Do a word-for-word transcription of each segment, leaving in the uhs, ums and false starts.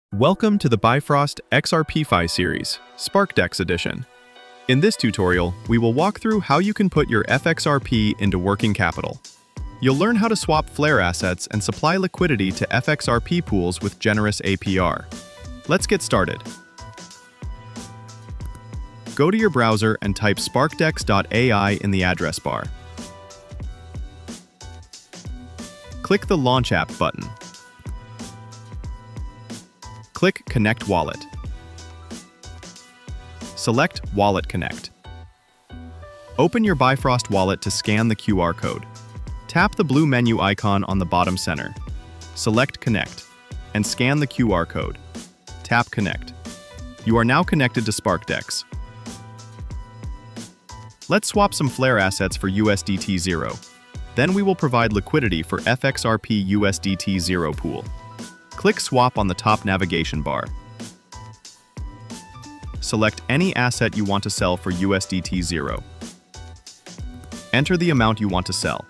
Welcome to the Bifrost X R P Fi series, SparkDEX edition. In this tutorial, we will walk through how you can put your F X R P into working capital. You'll learn how to swap Flare assets and supply liquidity to F X R P pools with generous A P R. Let's get started. Go to your browser and type sparkdex dot A I in the address bar. Click the Launch App button. Click Connect Wallet. Select WalletConnect. Open your Bifrost wallet to scan the Q R code. Tap the blue menu icon on the bottom center. Select Connect and scan the Q R code. Tap Connect. You are now connected to SparkDEX. Let's swap some Flare assets for U S D T zero. Then we will provide liquidity for F X R P U S D T zero pool. Click Swap on the top navigation bar. Select any asset you want to sell for U S D T zero. Enter the amount you want to sell.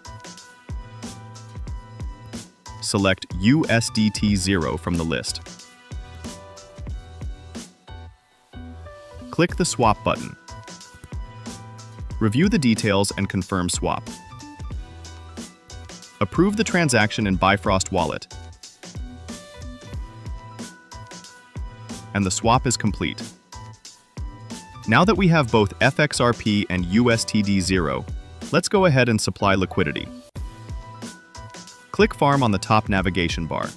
Select U S D T zero from the list. Click the Swap button. Review the details and confirm swap. Approve the transaction in Bifrost Wallet. And the swap is complete. Now that we have both F X R P and U S D T zero, let's go ahead and supply liquidity. Click Farm on the top navigation bar.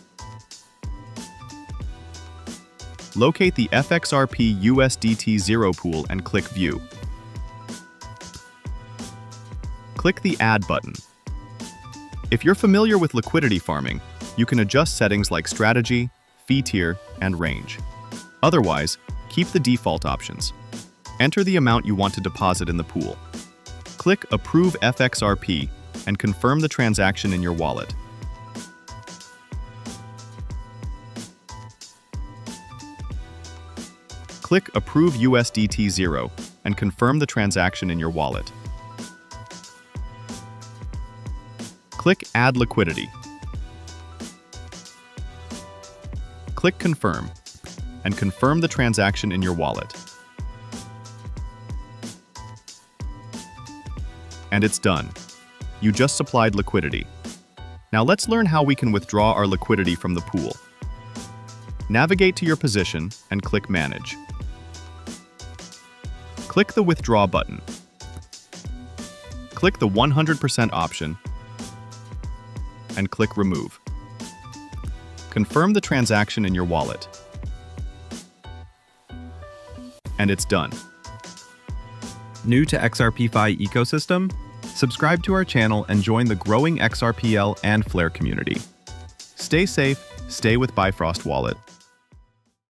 Locate the F X R P U S D T zero pool and click View. Click the Add button. If you're familiar with liquidity farming, you can adjust settings like strategy, fee tier, and range. Otherwise, keep the default options. Enter the amount you want to deposit in the pool. Click Approve F X R P and confirm the transaction in your wallet. Click Approve U S D T zero and confirm the transaction in your wallet. Click Add Liquidity. Click Confirm and confirm the transaction in your wallet. And it's done. You just supplied liquidity. Now let's learn how we can withdraw our liquidity from the pool. Navigate to your position and click Manage. Click the Withdraw button. Click the one hundred percent option and click Remove. Confirm the transaction in your wallet. And it's done. New to X R P Fi ecosystem? Subscribe to our channel and join the growing X R P L and Flare community. Stay safe, stay with Bifrost Wallet.